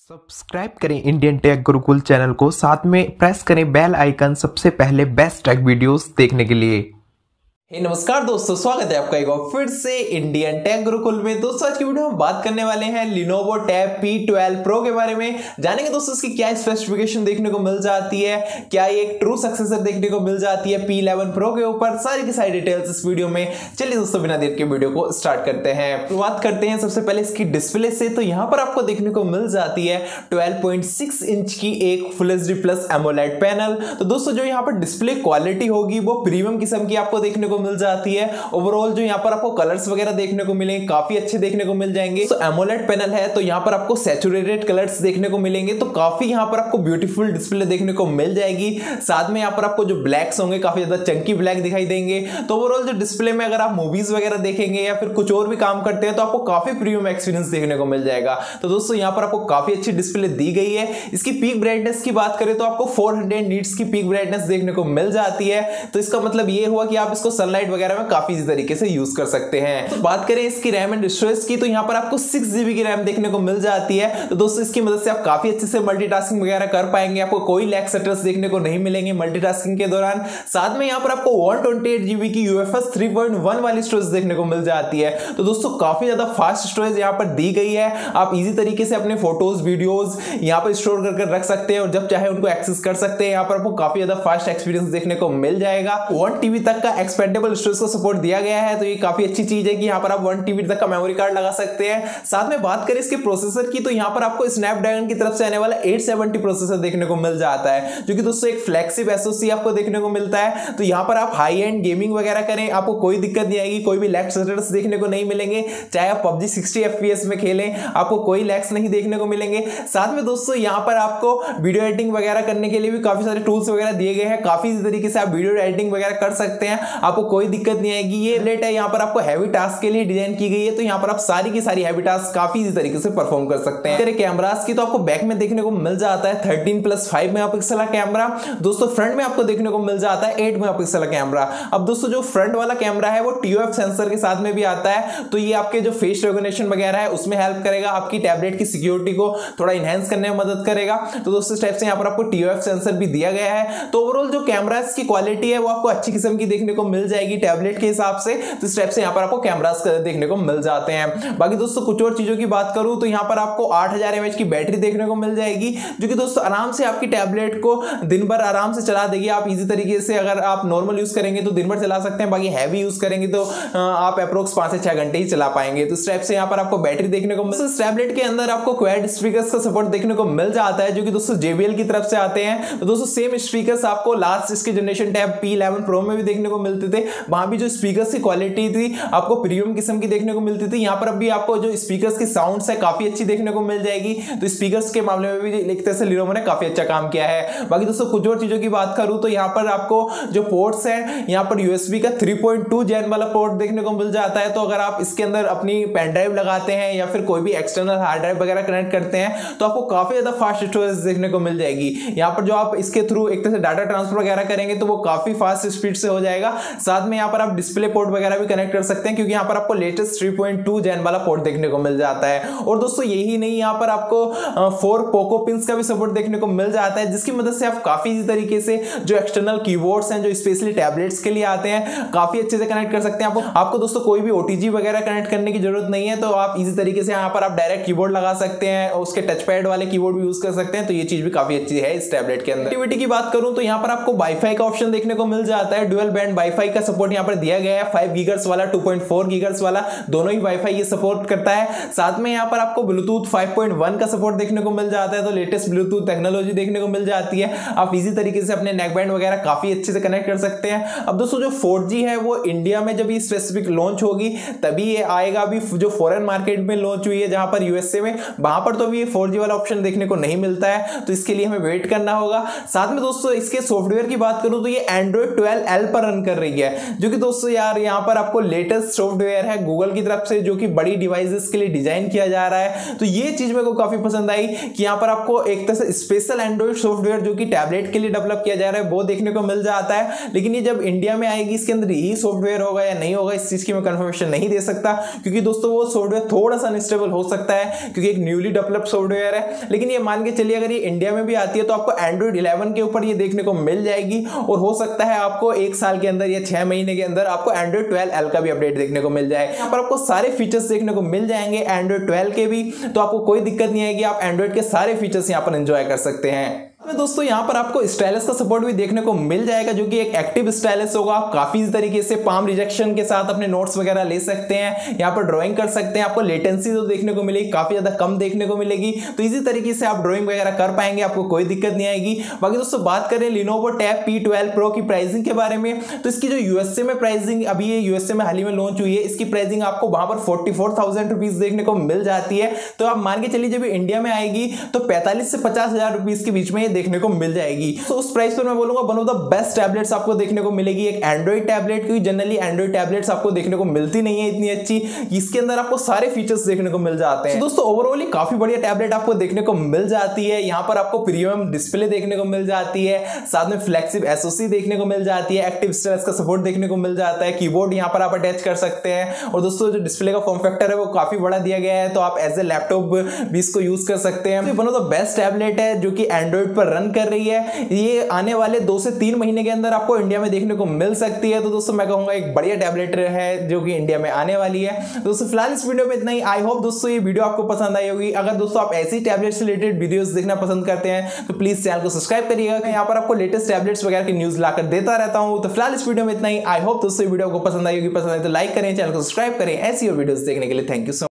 Subscribe करें Indian tech Gurukul channel को, साथ में प्रेस करें बेल आइकन सबसे पहले बेस्ट टेक वीडियोस देखने के लिए। नमस्कार दोस्तों, स्वागत है आपका एक बार फिर से इंडियन टेक गुरुकुल में। दोस्तों आज की वीडियो में बात करने वाले हैं Lenovo Tab P12 Pro के बारे में। जानेंगे दोस्तों इसकी क्या स्पेसिफिकेशन देखने को मिल जाती है, क्या ये एक ट्रू सक्सेसर देखने को मिल जाती है P11 Pro के ऊपर, सारी की सारी डिटेल्स इस वीडियो में। चलिए दोस्तों बिना देर के वीडियो को स्टार्ट करते हैं। शुरुआत करते हैं सबसे पहले इसकी डिस्प्ले से। तो यहाँ पर आपको देखने को मिल जाती है 12.6 इंच की एक full HD plus AMOLED panel. तो दोस्तों जो यहाँ पर डिस्प्ले क्वालिटी होगी वो प्रीमियम किस्म की आपको देखने को मिल जाती है। ओवरऑल जो यहाँ पर आपको कलर्स वगैरह देखने को मिलेंगे काफी अच्छे देखने को मिल जाएंगे। तो एमोलेड पैनल है तो यहाँ पर आपको सैचुरेटेड कलर्स देखने को मिलेंगे, तो काफी यहाँ पर आपको ब्यूटीफुल डिस्प्ले देखने को मिल जाएगी। साथ में यहाँ पर आपको जो ब्लैक्स होंगे काफी ज्यादा चंकी ब्लैक दिखाई देंगे। तो ओवरऑल जो डिस्प्ले में अगर आप मूवीज वगैरह देखेंगे या फिर कुछ और भी काम करते हैं तो आपको काफी प्रीमियम एक्सपीरियंस देखने को मिल जाएगा। तो दोस्तों यहाँ पर आपको काफी अच्छी डिस्प्ले दी गई है। इसकी पीक ब्राइटनेस की बात करें तो आपको 400 नीट्स की पीक ब्राइटनेस देखने को मिल जाती है। तो इसका मतलब ये हुआ कि आप इसको सनलाइट वगैरह में काफी इजी तरीके से यूज कर सकते हैं। तो बात करें इसकी रैम एंड स्टोरेज की, तो यहाँ पर आपको 6GB की रैम देखने को मिल जाती है। तो दोस्तों इसकी मदद से आप काफी अच्छे से मल्टीटास्किंग वगैरह कर पाएंगे, आपको कोई लैग स्टटर्स देखने को नहीं मिलेंगे मल्टीटास्किंग के दौरान। साथ में यहाँ पर आपको 128GB की UFS 3.1 वाली स्टोरेज देखने को मिल जाती है। तो दोस्तों काफी ज्यादा फास्ट स्टोरेज यहाँ पर दी गई है। आप इजी तरीके से अपने फोटोज वीडियोज यहाँ पर स्टोर करके रख सकते हैं और जब चाहे उनको एक्सेस कर सकते हैं। यहाँ पर आपको काफी ज्यादा फास्ट एक्सपीरियंस देखने को मिल जाएगा। 1TB तक का एक्सपेंडेबल स्टोरेज को सपोर्ट दिया गया है, तो ये काफी अच्छी चीज है कि यहाँ पर आप 1TB तक का मेमोरी कार्ड लगा सकते हैं। साथ में बात करें इसके प्रोसेसर की, तो यहाँ पर आपको स्नैपड्रैगन की तरफ से आने वाला 870 प्रोसेसर देखने को मिल जाता है, जो कि दोस्तों एक फ्लैगशिप SoC आपको देखने को मिलता है। तो यहाँ पर आप हाई एंड गेमिंग वगैरह करें, आपको कोई दिक्कत नहीं आएगी, कोई भी लैग स्टटर्स देखने को नहीं मिलेंगे। चाहे आप PUBG 60 FPS में खेलें, आपको कोई लैग्स नहीं देखने को मिलेंगे। साथ में दोस्तों यहाँ पर आपको वीडियो एडिटिंग वगैरह करने के लिए भी काफी सारे टूल्स वगैरह दिए गए हैं। काफी इसी तरीके से आप वीडियो एडिटिंग वगैरह कर सकते हैं, आपको कोई दिक्कत नहीं आएगी। ये लेट है यहाँ पर आपको हैवी टास्क के लिए डिजाइन की गई है, तो यहाँ पर आप सारी की सारी हैवी टास्क काफी इजी तरीके से परफॉर्म कर सकते हैं। कैमरास की तो आपको बैक में देखने को मिल जाता है 13+5 मेगापिक्सल का कैमरा। दोस्तों फ्रंट में आपको देखने को मिल जाता है 8 मेगापिक्सल का कैमरा। अब दोस्तों जो फ्रंट वाला कैमरा है वो TOF सेंसर के साथ में भी आता है, तो ये आपके जो फेस रिकॉग्निशन वगैरह है उसमें हेल्प करेगा, आपकी टैबलेट की सिक्योरिटी को थोड़ा इनहेंस करने में मदद करेगा। तो दोस्तों इस टाइप से यहाँ पर आपको TOF सेंसर भी दिया गया है। तो ओवरऑल जो कैमरा की क्वालिटी है वो आपको अच्छी किस्म की देखने को मिल जाएगी टैबलेट के हिसाब से। तो इस टाइप से यहाँ पर आपको कैमरास देखने को मिल जाते हैं। बाकी दोस्तों कुछ और चीजों की बात करूं तो यहाँ पर आपको 8000 mAh की बैटरी देखने को मिल जाएगी, जो कि दोस्तों आराम से आपकी टैबलेट को दिन भर आराम से चला देगी। आप इजी तरीके से अगर आप नॉर्मल यूज करेंगे तो दिन भर चला सकते हैं, बाकी हैवी यूज करेंगे तो आप अप्रोक्स 5 से 6 घंटे ही चला पाएंगे। तो इस टाइप से यहाँ पर आपको बैटरी देखने को मिल। इस टैबलेट के अंदर आपको क्वाड स्पीकर्स का सपोर्ट देखने को मिल जाता है, जो कि दोस्तों JBL की तरफ से आते हैं। तो दोस्तों सेम स्पीकर्स आपको लास्ट इसके जनरेशन टैब P11 Pro में भी देखने को मिलते थे। वहां भी जो स्पीकर्स की क्वालिटी थी आपको प्रीमियम किस्म की देखने को मिलती थी। यहाँ पर अभी आपको जो स्पीकर्स की साउंड्स है काफी अच्छी देखने को मिल जाएगी। तो स्पीकर्स के मामले में भी एक तरह से Lenovo ने काफी अच्छा काम किया है। बाकी दोस्तों कुछ और चीजों की बात करूं तो यहाँ पर आपको जो पोर्ट्स हैं, यहाँ पर USB का 3.2 जेन वाला पोर्ट देखने को मिल जाता है। तो अगर आप इसके अंदर अपनी पेन ड्राइव लगाते हैं या फिर कोई भी एक्सटर्नल हार्ड ड्राइव वगैरह कनेक्ट करते हैं तो आपको काफी ज्यादा फास्ट स्टोरेज देखने को मिल जाएगी। यहाँ पर जो आप इसके थ्रू एक तरह से डाटा ट्रांसफर वगैरह करेंगे तो वो काफी फास्ट स्पीड से हो जाएगा। साथ में यहाँ पर आप डिस्प्ले पोर्ट वगैरह भी कनेक्ट कर सकते हैं, क्योंकि यहाँ पर आपको लेटेस्ट 3.2 जेन वाला पोर्ट देखने को मिल जाता है। और दोस्तों यही नहीं, यहाँ पर आपको 4 पोको पिंस का भी सपोर्ट देखने को मिल जाता है, जिसकी मदद से आप काफी इजी तरीके से जो एक्सटर्नल कीबोर्ड्स हैं जो स्पेशली टैबलेट्स के लिए आते हैं काफी अच्छे से कनेक्ट कर सकते हैं। आपको दोस्तों कोई भी OTG वगैरह कनेक्ट करने की जरूरत नहीं है, तो आप इजी तरीके से यहाँ पर आप डायरेक्ट कीबोर्ड लगा सकते हैं, उसके टच पैड वाले कीबोर्ड भी यूज कर सकते हैं। तो ये चीज भी काफी अच्छी है इस टैबलेट के अंदर। कनेक्टिविटी की बात करूं तो यहाँ पर आपको वाईफाई का ऑप्शन देखने को मिल जाता है। डुअल बैंड वाईफाई का सपोर्ट यहाँ पर दिया गया है, 5 गीगाहर्ट्ज वाला 2.4 गीगाहर्ट्ज वाला, दोनों ही वाईफाई ये सपोर्ट करता है। साथ में यहाँ पर आपको ब्लूटूथ 5.1 का सपोर्ट देखने को मिल जाता है, तो लेटेस्ट ब्लूटूथ टेक्नोलॉजी देखने को मिल जाती है। आप इजी तरीके से अपने नेक बैंड वगैरह काफी अच्छे से कनेक्ट कर सकते हैं। अब दोस्तों जो 4G है वो इंडिया में जब ये स्पेसिफिक लॉन्च होगी तभी ये आएगा। अभी जो फॉरेन मार्केट में लॉन्च हुई है जहां पर USA में, वहां पर तो अभी ये 4G वाला ऑप्शन देखने को नहीं मिलता है, तो इसके लिए हमें वेट करना होगा। साथ में दोस्तों इसके सॉफ्टवेयर की बात करूं तो ये Android 12L पर रन कर रही है। है, जो कि दोस्तों यार यहाँ पर आपको लेटेस्ट सॉफ्टवेयर है गूगल की तरफ से, जो कि बड़ी डिवाइसेस के लिए डिजाइन किया जा रहा है। तो ये चीज मेरे को काफी पसंद आई कि यहाँ पर आपको एक तरह से स्पेशल एंड्रॉइड सॉफ्टवेयर जो कि टैबलेट के लिए डेवलप किया जा रहा है वो देखने को मिल जाता है। लेकिन ये जब इंडिया में आएगी इसके अंदर यही सॉफ्टवेयर होगा या नहीं होगा, इस चीज की मैं कंफर्मेशन नहीं दे सकता, क्योंकि दोस्तों वो सॉफ्टवेयर थोड़ा सा अनस्टेबल हो सकता है, क्योंकि एक न्यूली डेवलप्ड सॉफ्टवेयर है। लेकिन ये मान के चलिए अगर ये इंडिया में भी आती है तो आपको एंड्रॉइड 11 के ऊपर ये देखने को मिल जाएगी, और हो सकता है आपको एक साल के अंदर या 6 महीने के अंदर आपको एंड्रॉइड 12L का भी अपडेट देखने को मिल जाए। यहाँ पर आपको सारे फीचर्स देखने को मिल जाएंगे एंड्रॉइड 12 के भी, तो आपको कोई दिक्कत नहीं आएगी, आप एंड्रॉइड के सारे फीचर्स यहाँ पर एंजॉय कर सकते हैं। दोस्तों यहाँ पर आपको स्टाइलस का सपोर्ट भी देखने को मिल जाएगा, जो कि एक एक्टिव स्टाइलस होगा। आप काफी इस तरीके से पाम रिजेक्शन के साथ अपने नोट्स वगैरह ले सकते हैं, यहाँ पर ड्राइंग कर सकते हैं। आपको लेटेंसी तो देखने को मिलेगी काफी ज्यादा कम देखने को मिलेगी, तो इसी तरीके से आप ड्राइंग वगैरह कर पाएंगे, आपको कोई दिक्कत नहीं आएगी। बाकी दोस्तों बात करें Lenovo Tab P12 Pro की प्राइसिंग के बारे में, तो इसकी जो यूएसए में प्राइसिंग अभी ये यूएसए में हाल ही में लॉन्च हुई है, इसकी प्राइसिंग आपको वहां पर 44,000 रुपीज देखने को मिल जाती है। तो आप मान के चलिए जब इंडिया में आएगी तो 45 से 50,000 रुपीज के बीच में ये देखने को मिल जाएगी। तो उस प्राइस पर मैं बोलूंगा one of the best tablets आपको देखने को मिलेगी, एक एंड्रॉइड टैबलेट, क्योंकि जनरली एंड्रॉइड टैबलेट्स आपको देखने को मिलती नहीं है इतनी अच्छी, इसके अंदर आपको सारे फीचर्स देखने को मिल जाते हैं। तो दोस्तों ओवरऑल काफी बढ़िया टैबलेट आपको देखने को मिल जाती है। यहाँ पर आपको प्रीमियम डिस्प्ले देखने को मिल जाती है, साथ में फ्लेक्सिबल एसओसी देखने को मिल जाती है, एक्टिव स्टाइलस का सपोर्ट देखने को मिल जाता है, कीबोर्ड यहाँ पर आप अटैच कर सकते हैं, और दोस्तों जो डिस्प्ले का फॉर्म फैक्टर है वो काफी बड़ा दिया गया है, तो आप एज ए लैपटॉप भी इसको यूज कर सकते हैं। One of the best tablet है जो कि एंड्रॉइड पर रन कर रही है, ये आने वाले 2 से 3 महीने के अंदर आपको इंडिया में देखने को मिल सकती है। तो दोस्तों मैं कहूंगा एक बढ़िया टैबलेट है जो कि इंडिया में आने वाली है। दोस्तों फिलहाल इस वीडियो में इतना ही। आई होप दोस्तों ये वीडियो आपको पसंद आई होगी। अगर दोस्तों आप ऐसी टैबलेट से रिलेटेड वीडियोस देखना पसंद करते हैं तो प्लीज चैनल को सब्सक्राइब करिएगा, यहाँ पर आपको लेटेस्ट टैबलेट्स वगैरह की न्यूज लाकर देता रहता हूं। तो फिलहाल इस वीडियो में इतना ही। आई होप दोस्तों वीडियो को पसंद आई होगी, पसंद आई तो लाइक करें, चैनल को सब्सक्राइब करें ऐसी और वीडियोस देखने के लिए। Thank you so much.